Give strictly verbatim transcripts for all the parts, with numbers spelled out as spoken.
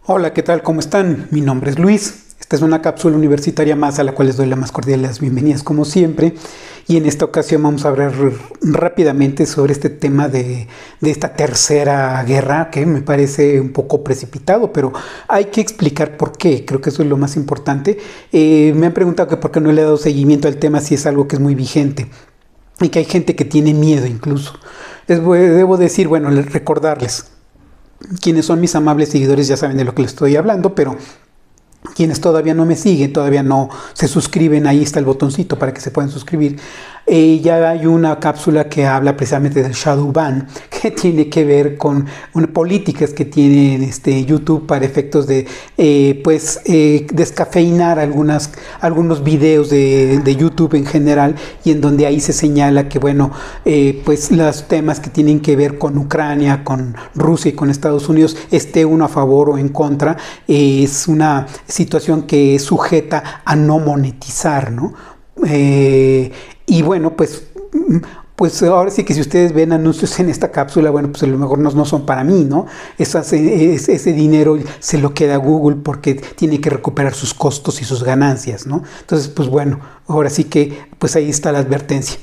Hola, ¿qué tal? ¿Cómo están? Mi nombre es Luis. Esta es una cápsula universitaria más a la cual les doy la más cordial de las bienvenidas como siempre. Y en esta ocasión vamos a hablar rápidamente sobre este tema de, de esta tercera guerra que me parece un poco precipitado, pero hay que explicar por qué. Creo que eso es lo más importante. Eh, me han preguntado que por qué no le he dado seguimiento al tema si es algo que es muy vigente y que hay gente que tiene miedo incluso. Les voy, debo decir, bueno, recordarles. Quienes son mis amables seguidores ya saben de lo que les estoy hablando, pero quienes todavía no me siguen, todavía no se suscriben, ahí está el botoncito para que se puedan suscribir. Eh, ya hay una cápsula que habla precisamente del shadow ban, que tiene que ver con una, políticas que tiene este, YouTube para efectos de eh, pues eh, descafeinar algunas, algunos videos de, de YouTube en general, y en donde ahí se señala que bueno, eh, pues los temas que tienen que ver con Ucrania, con Rusia y con Estados Unidos, esté uno a favor o en contra, eh, es una situación que es sujeta a no monetizar, ¿no? Eh, y bueno, pues, pues ahora sí que si ustedes ven anuncios en esta cápsula, bueno, pues a lo mejor no, no son para mí, ¿no? Esas, es, ese dinero se lo queda a Google porque tiene que recuperar sus costos y sus ganancias, ¿no? Entonces, pues bueno, ahora sí que pues ahí está la advertencia.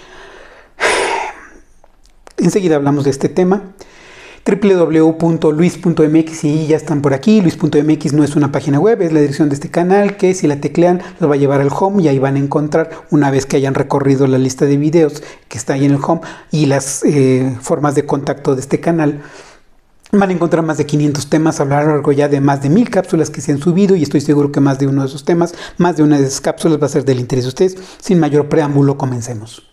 Enseguida hablamos de este tema. doble u doble u doble u punto luis punto m x y ya están por aquí. Luis punto m x no es una página web, es la dirección de este canal que si la teclean los va a llevar al home y ahí van a encontrar, una vez que hayan recorrido la lista de videos que está ahí en el home y las eh, formas de contacto de este canal, van a encontrar más de quinientos temas a lo largo ya de más de mil cápsulas que se han subido, y estoy seguro que más de uno de esos temas, más de una de esas cápsulas va a ser del interés de ustedes. Sin mayor preámbulo, comencemos.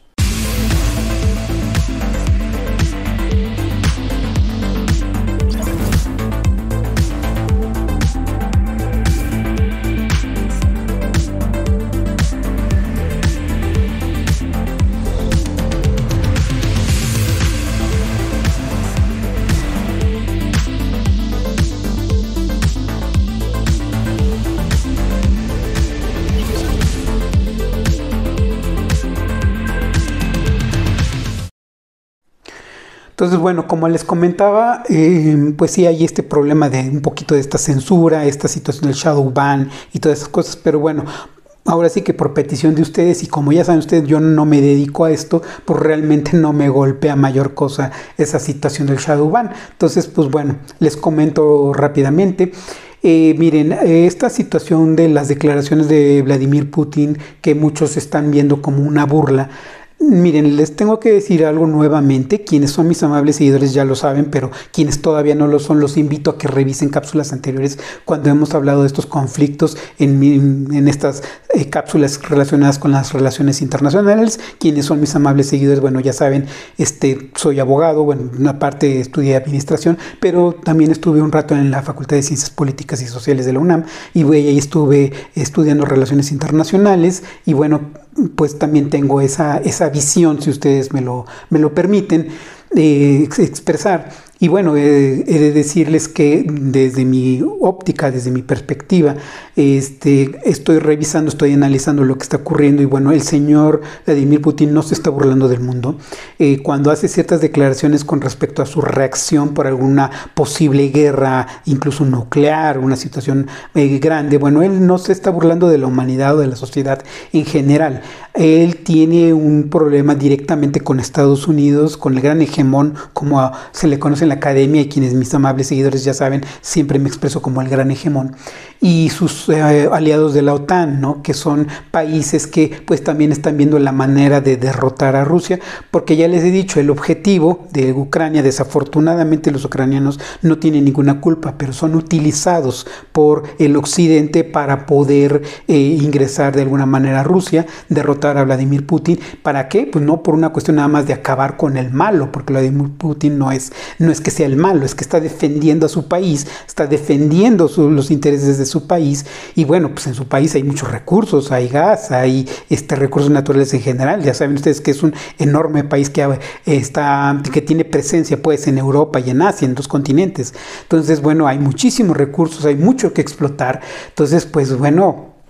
Entonces, bueno, como les comentaba, eh, pues sí hay este problema de un poquito de esta censura, esta situación del shadow ban y todas esas cosas, pero bueno, ahora sí que por petición de ustedes, y como ya saben ustedes, yo no me dedico a esto, pues realmente no me golpea mayor cosa esa situación del shadow ban. Entonces, pues bueno, les comento rápidamente. Eh, miren, esta situación de las declaraciones de Vladimir Putin, que muchos están viendo como una burla, miren, les tengo que decir algo nuevamente. Quienes son mis amables seguidores ya lo saben, pero quienes todavía no lo son, los invito a que revisen cápsulas anteriores cuando hemos hablado de estos conflictos en, en, en estas eh, cápsulas relacionadas con las relaciones internacionales. Quienes son mis amables seguidores, bueno, ya saben, este, soy abogado, bueno, una parte estudié administración, pero también estuve un rato en la Facultad de Ciencias Políticas y Sociales de la UNAM, y ahí estuve estudiando relaciones internacionales, y bueno, pues también tengo esa, esa visión, si ustedes me lo, me lo permiten, eh, expresar. Y bueno, eh, he de decirles que desde mi óptica, desde mi perspectiva, este, estoy revisando, estoy analizando lo que está ocurriendo, y bueno, el señor Vladimir Putin no se está burlando del mundo. Eh, cuando hace ciertas declaraciones con respecto a su reacción por alguna posible guerra, incluso nuclear, una situación eh, grande, bueno, él no se está burlando de la humanidad o de la sociedad en general. Él tiene un problema directamente con Estados Unidos, con el gran hegemón, como a, se le conoce en la academia, y quienes mis amables seguidores ya saben, siempre me expreso como el gran hegemón, y sus eh, aliados de la OTAN, ¿no? Que son países que pues también están viendo la manera de derrotar a Rusia, porque ya les he dicho, el objetivo de Ucrania, desafortunadamente los ucranianos no tienen ninguna culpa, pero son utilizados por el occidente para poder eh, ingresar de alguna manera a Rusia, derrotar a Vladimir Putin. ¿Para qué? Pues no por una cuestión nada más de acabar con el malo, porque Vladimir Putin no es, no es que sea el malo, es que está defendiendo a su país, está defendiendo su, los intereses de su país, y bueno, pues en su país hay muchos recursos, hay gas, hay este, recursos naturales en general. Ya saben ustedes que es un enorme país que, está, que tiene presencia pues en Europa y en Asia, en dos continentes. Entonces, bueno, hay muchísimos recursos, hay mucho que explotar. Entonces, pues bueno,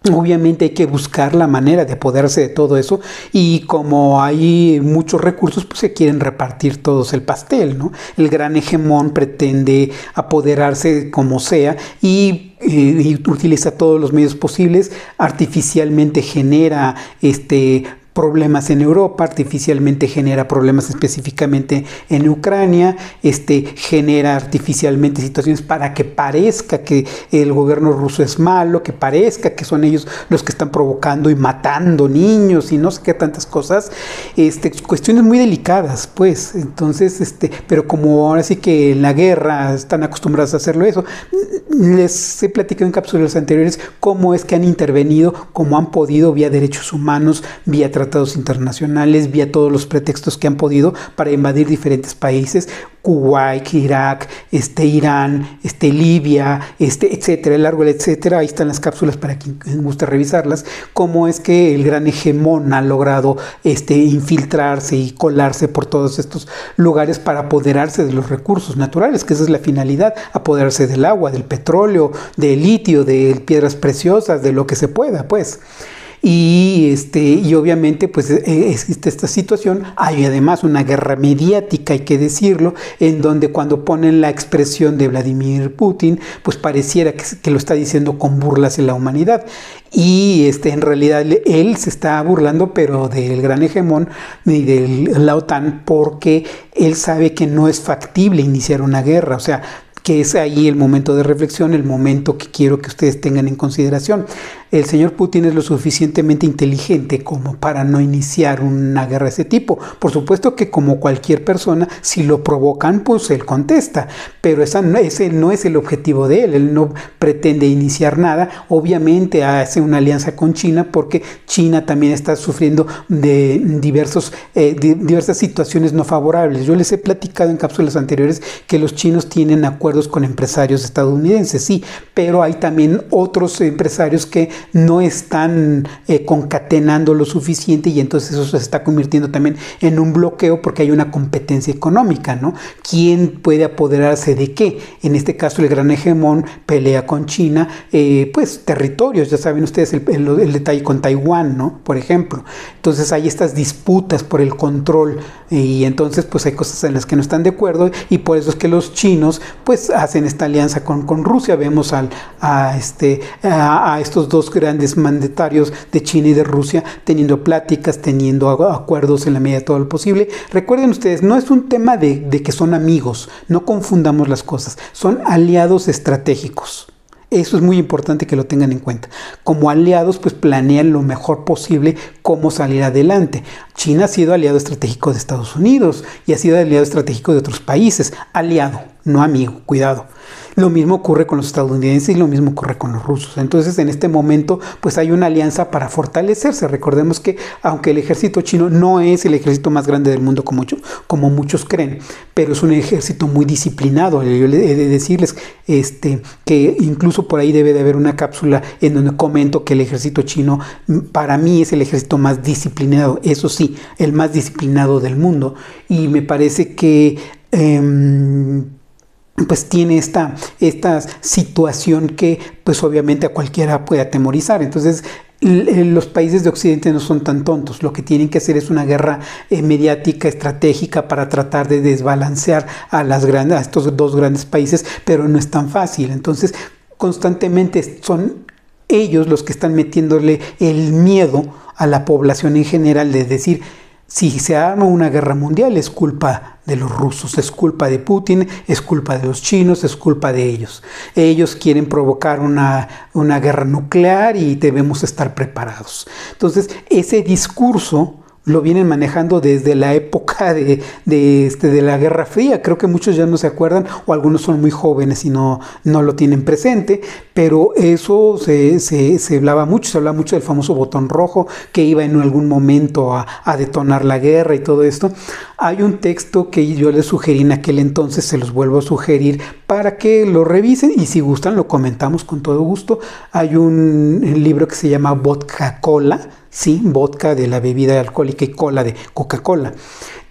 Obviamente hay que buscar la manera de apoderarse de todo eso y como hay muchos recursos, pues se quieren repartir todos el pastel, ¿no? El gran hegemón pretende apoderarse como sea y, y, y utiliza todos los medios posibles, artificialmente genera este problemas en Europa, artificialmente genera problemas específicamente en Ucrania, este, genera artificialmente situaciones para que parezca que el gobierno ruso es malo, que parezca que son ellos los que están provocando y matando niños y no sé qué tantas cosas, este, cuestiones muy delicadas, pues, entonces, este, pero como ahora sí que en la guerra están acostumbrados a hacerlo eso, les he platicado en cápsulas anteriores cómo es que han intervenido, cómo han podido vía derechos humanos, vía tratados internacionales, vía todos los pretextos que han podido para invadir diferentes países, Kuwait, Irak, este, Irán, este, Libia, este, etcétera, el largo etcétera. Ahí están las cápsulas para quien guste revisarlas. Cómo es que el gran hegemón ha logrado este, infiltrarse y colarse por todos estos lugares para apoderarse de los recursos naturales, que esa es la finalidad, apoderarse del agua, del petróleo, del litio, de piedras preciosas, de lo que se pueda, pues. Y, este, y obviamente pues existe esta situación, hay además una guerra mediática, hay que decirlo, en donde cuando ponen la expresión de Vladimir Putin, pues pareciera que, que lo está diciendo con burlas en la humanidad. Y este, en realidad él se está burlando, pero del gran hegemón y de la OTAN, porque él sabe que no es factible iniciar una guerra, o sea, que es ahí el momento de reflexión, el momento que quiero que ustedes tengan en consideración. El señor Putin es lo suficientemente inteligente como para no iniciar una guerra de ese tipo. Por supuesto que como cualquier persona, si lo provocan, pues él contesta, pero esa no, ese no es el objetivo de él, él no pretende iniciar nada. Obviamente hace una alianza con China porque China también está sufriendo de diversos, eh, de diversas situaciones no favorables. Yo les he platicado en cápsulas anteriores que los chinos tienen acuerdos con empresarios estadounidenses, sí, pero hay también otros empresarios que no están eh, concatenando lo suficiente y entonces eso se está convirtiendo también en un bloqueo porque hay una competencia económica, ¿no? ¿Quién puede apoderarse de qué? En este caso el gran hegemón pelea con China, eh, pues territorios, ya saben ustedes el, el, el detalle con Taiwán, ¿no? Por ejemplo. Entonces hay estas disputas por el control eh, y entonces pues hay cosas en las que no están de acuerdo y por eso es que los chinos pues hacen esta alianza con, con Rusia. Vemos al, a, este, a, a estos dos grandes mandatarios de China y de Rusia teniendo pláticas, teniendo acuerdos en la medida de todo lo posible. Recuerden ustedes, no es un tema de, de que son amigos, no confundamos las cosas, son aliados estratégicos. Eso es muy importante que lo tengan en cuenta. Como aliados, pues planean lo mejor posible cómo salir adelante. China ha sido aliado estratégico de Estados Unidos y ha sido aliado estratégico de otros países. Aliado, no amigo, cuidado. Lo mismo ocurre con los estadounidenses y lo mismo ocurre con los rusos. Entonces, en este momento, pues hay una alianza para fortalecerse. Recordemos que, aunque el ejército chino no es el ejército más grande del mundo como, como muchos creen, pero es un ejército muy disciplinado. Yo he de decirles este, que incluso por ahí debe de haber una cápsula en donde comento que el ejército chino, para mí, es el ejército más disciplinado. Eso sí, el más disciplinado del mundo. Y me parece que Eh, pues tiene esta, esta situación que pues obviamente a cualquiera puede atemorizar. Entonces los países de Occidente no son tan tontos, lo que tienen que hacer es una guerra eh, mediática, estratégica para tratar de desbalancear a, las grandes, a estos dos grandes países, pero no es tan fácil. Entonces constantemente son ellos los que están metiéndole el miedo a la población en general de decir, si se arma una guerra mundial es culpa de los rusos, es culpa de Putin, es culpa de los chinos, es culpa de ellos. Ellos quieren provocar una, una guerra nuclear y debemos estar preparados. Entonces, ese discurso lo vienen manejando desde la época de, de, este, de la Guerra Fría. Creo que muchos ya no se acuerdan o algunos son muy jóvenes y no, no lo tienen presente, pero eso se, se, se hablaba mucho, se hablaba mucho del famoso botón rojo que iba en algún momento a, a detonar la guerra y todo esto. Hay un texto que yo les sugerí en aquel entonces, se los vuelvo a sugerir para que lo revisen y si gustan lo comentamos con todo gusto. Hay un, un libro que se llama Vodka Cola, sí, vodka de la bebida alcohólica y cola de Coca-Cola.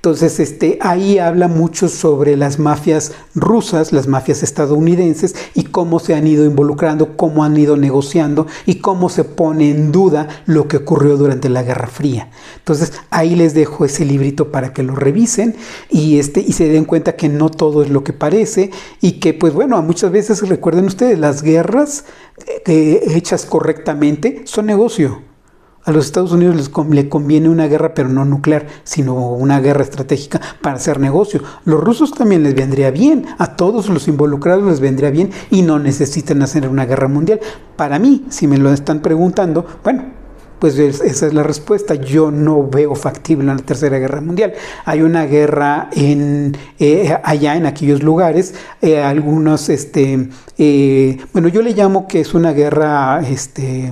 Entonces, este, ahí habla mucho sobre las mafias rusas, las mafias estadounidenses y cómo se han ido involucrando, cómo han ido negociando y cómo se pone en duda lo que ocurrió durante la Guerra Fría. Entonces, ahí les dejo ese librito para que lo revisen y, este, y se den cuenta que no todo es lo que parece y que, pues bueno, muchas veces, recuerden ustedes, las guerras eh, hechas correctamente son negocio. A los Estados Unidos les le conviene una guerra, pero no nuclear, sino una guerra estratégica para hacer negocio. Los rusos también les vendría bien, a todos los involucrados les vendría bien y no necesitan hacer una guerra mundial. Para mí, si me lo están preguntando, bueno, pues esa es la respuesta. Yo no veo factible una tercera guerra mundial. Hay una guerra en, eh, allá en aquellos lugares, eh, algunos, este, eh, bueno, yo le llamo que es una guerra, este...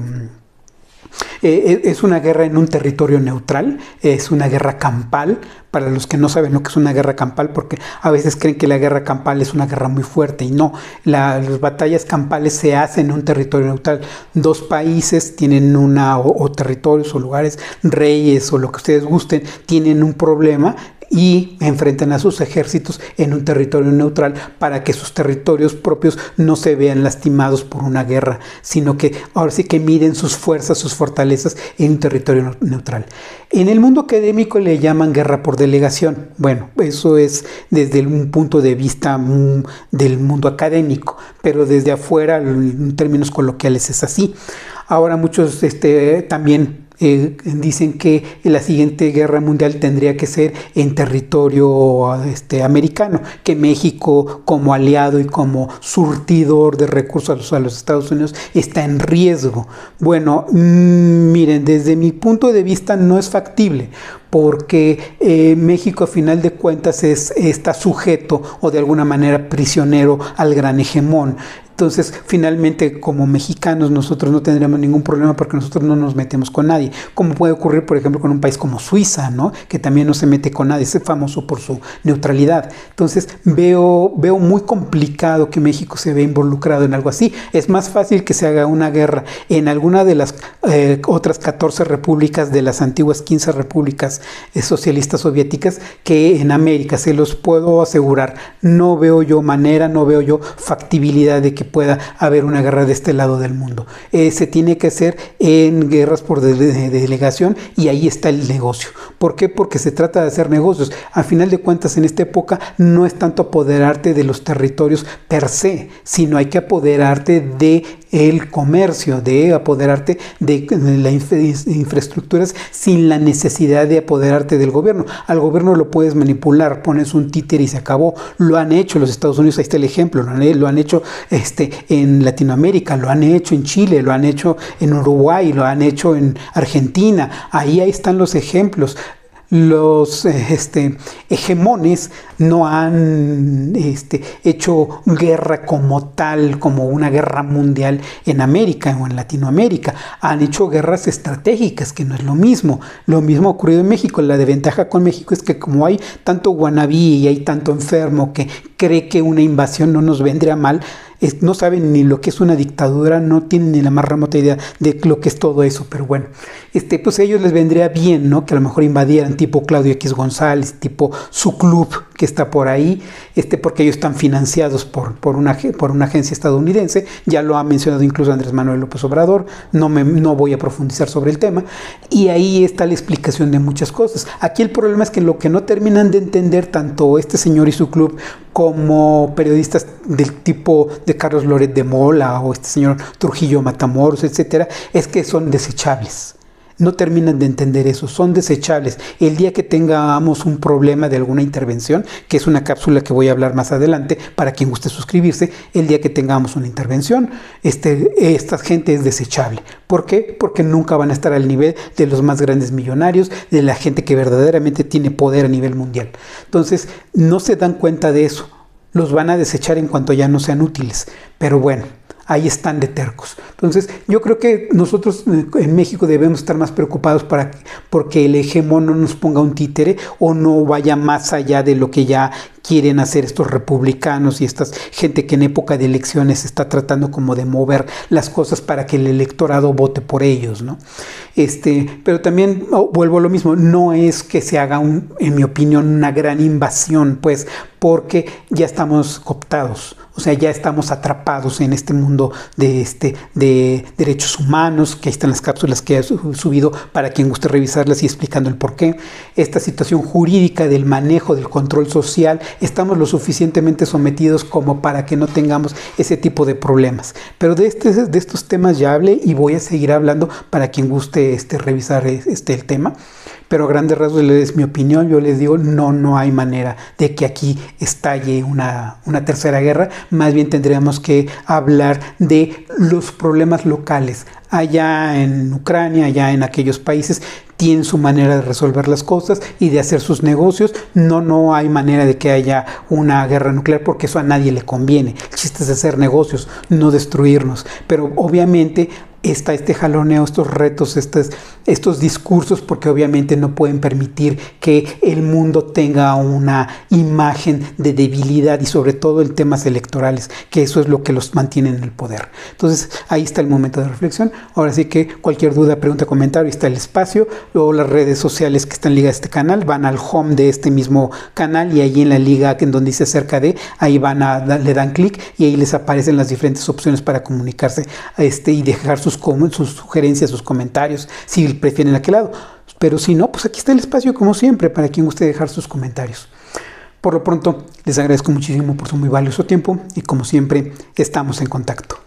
Eh, es una guerra en un territorio neutral, es una guerra campal, para los que no saben lo que es una guerra campal, porque a veces creen que la guerra campal es una guerra muy fuerte, y no, la, las batallas campales se hacen en un territorio neutral. Dos países tienen una, o, o territorios o lugares, reyes o lo que ustedes gusten, tienen un problema y enfrentan a sus ejércitos en un territorio neutral para que sus territorios propios no se vean lastimados por una guerra, sino que ahora sí que miden sus fuerzas, sus fortalezas en un territorio neutral. En el mundo académico le llaman guerra por delegación. Bueno, eso es desde un punto de vista mm, del mundo académico, pero desde afuera, en términos coloquiales, es así. Ahora muchos este, también Eh, dicen que la siguiente guerra mundial tendría que ser en territorio este, americano, que México como aliado y como surtidor de recursos a los Estados Unidos está en riesgo. Bueno, mmm, miren, desde mi punto de vista no es factible, porque eh, México a final de cuentas es, está sujeto o de alguna manera prisionero al gran hegemón. Entonces, finalmente, como mexicanos, nosotros no tendríamos ningún problema porque nosotros no nos metemos con nadie. Como puede ocurrir, por ejemplo, con un país como Suiza, ¿no? Que también no se mete con nadie, es famoso por su neutralidad. Entonces, veo, veo muy complicado que México se vea involucrado en algo así. Es más fácil que se haga una guerra en alguna de las eh, otras catorce repúblicas de las antiguas quince repúblicas eh, socialistas soviéticas que en América, se los puedo asegurar. No veo yo manera, no veo yo factibilidad de que pueda haber una guerra de este lado del mundo. Eh, se tiene que hacer en guerras por de de delegación y ahí está el negocio. ¿Por qué? Porque se trata de hacer negocios. A final de cuentas, en esta época no es tanto apoderarte de los territorios per se, sino hay que apoderarte de el comercio, de apoderarte de, de las infra infraestructuras sin la necesidad de apoderarte del gobierno. Al gobierno lo puedes manipular, pones un títere y se acabó. Lo han hecho los Estados Unidos, ahí está el ejemplo, lo han, lo han hecho este, en Latinoamérica, lo han hecho en Chile, lo han hecho en Uruguay, lo han hecho en Argentina. Ahí, ahí están los ejemplos. Los este, hegemones no han este, hecho guerra como tal, como una guerra mundial en América o en Latinoamérica. Han hecho guerras estratégicas, que no es lo mismo. Lo mismo ha ocurrido en México. La desventaja con México es que como hay tanto guanabí y hay tanto enfermo que cree que una invasión no nos vendría mal, es, no saben ni lo que es una dictadura, no tienen ni la más remota idea de lo que es todo eso, pero bueno, este, pues a ellos les vendría bien, ¿no? Que a lo mejor invadieran tipo Claudio X González, tipo su club que está por ahí, este, porque ellos están financiados por, por, una, por una agencia estadounidense, ya lo ha mencionado incluso Andrés Manuel López Obrador, no, me, no voy a profundizar sobre el tema, y ahí está la explicación de muchas cosas. Aquí el problema es que lo que no terminan de entender tanto este señor y su club como periodistas del tipo de Carlos Loret de Mola o este señor Trujillo Matamoros, etcétera, es que son desechables. No terminan de entender eso, son desechables. El día que tengamos un problema de alguna intervención, que es una cápsula que voy a hablar más adelante, para quien guste suscribirse, el día que tengamos una intervención, este, esta gente es desechable. ¿Por qué? Porque nunca van a estar al nivel de los más grandes millonarios, de la gente que verdaderamente tiene poder a nivel mundial. Entonces, no se dan cuenta de eso. Los van a desechar en cuanto ya no sean útiles. Pero bueno, ahí están de tercos. Entonces, yo creo que nosotros en México debemos estar más preocupados para, porque el hegemón no nos ponga un títere o no vaya más allá de lo que ya quieren hacer estos republicanos y esta gente que en época de elecciones está tratando como de mover las cosas para que el electorado vote por ellos, ¿no? Este, pero también oh, vuelvo a lo mismo, no es que se haga, un, en mi opinión, una gran invasión, pues, porque ya estamos cooptados. O sea, ya estamos atrapados en este mundo de, este, de derechos humanos, que ahí están las cápsulas que he subido para quien guste revisarlas y explicando el por qué. Esta situación jurídica del manejo, del control social, estamos lo suficientemente sometidos como para que no tengamos ese tipo de problemas. Pero de, este, de estos temas ya hablé y voy a seguir hablando para quien guste este, revisar este, el tema. Pero a grandes rasgos es mi opinión, yo les digo, no, no hay manera de que aquí estalle una, una tercera guerra, más bien tendríamos que hablar de los problemas locales. Allá en Ucrania, allá en aquellos países, tienen su manera de resolver las cosas y de hacer sus negocios. No, no hay manera de que haya una guerra nuclear porque eso a nadie le conviene. El chiste es hacer negocios, no destruirnos. Pero obviamente está este jaloneo, estos retos, estos, estos discursos, porque obviamente no pueden permitir que el mundo tenga una imagen de debilidad y sobre todo en temas electorales, que eso es lo que los mantiene en el poder. Entonces ahí está el momento de reflexión. Ahora sí que cualquier duda, pregunta, comentario, está el espacio. Luego las redes sociales que están ligadas a este canal, van al home de este mismo canal y ahí en la liga en donde dice acerca de, ahí van a, le dan clic y ahí les aparecen las diferentes opciones para comunicarse este, y dejar sus, sus sugerencias, sus comentarios, si prefieren aquel lado. Pero si no, pues aquí está el espacio como siempre para quien guste dejar sus comentarios. Por lo pronto, les agradezco muchísimo por su muy valioso tiempo y como siempre, estamos en contacto.